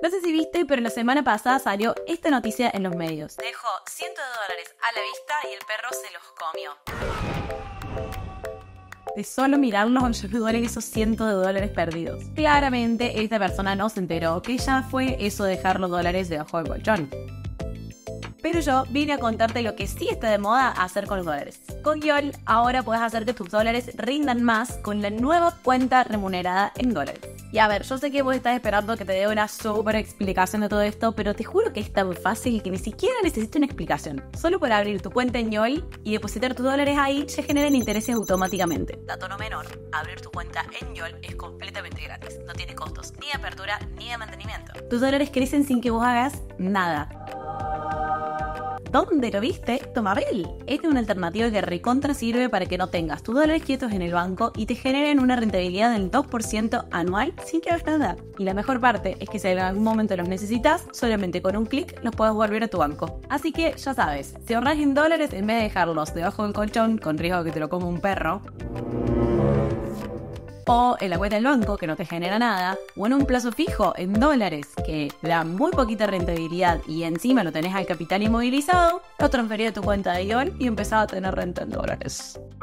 No sé si viste, pero la semana pasada salió esta noticia en los medios. Dejó cientos de dólares a la vista y el perro se los comió. De solo mirarlos yo duele esos cientos de dólares perdidos. Claramente esta persona no se enteró que ya fue eso de dejar los dólares debajo del colchón. Pero yo vine a contarte lo que sí está de moda hacer con los dólares. Con YOL ahora puedes hacer que tus dólares rindan más con la nueva cuenta remunerada en dólares. Y a ver, yo sé que vos estás esperando que te dé una súper explicación de todo esto, pero te juro que es tan fácil que ni siquiera necesito una explicación. Solo por abrir tu cuenta en YOL y depositar tus dólares ahí, ya generan intereses automáticamente. Dato no menor, abrir tu cuenta en YOL es completamente gratis. No tiene costos ni de apertura ni de mantenimiento. Tus dólares crecen sin que vos hagas nada. ¿Dónde lo viste? Tomabel. Esta es una alternativa que recontra sirve para que no tengas tus dólares quietos en el banco y te generen una rentabilidad del 2% anual sin que hagas nada. Y la mejor parte es que si en algún momento los necesitas, solamente con un clic los puedes volver a tu banco. Así que ya sabes, si ahorras en dólares en vez de dejarlos debajo del colchón con riesgo de que te lo coma un perro, o en la cuenta del banco que no te genera nada, o en un plazo fijo en dólares que da muy poquita rentabilidad y encima lo tenés al capital inmovilizado, lo transferí a tu cuenta de YOL y empezás a tener renta en dólares.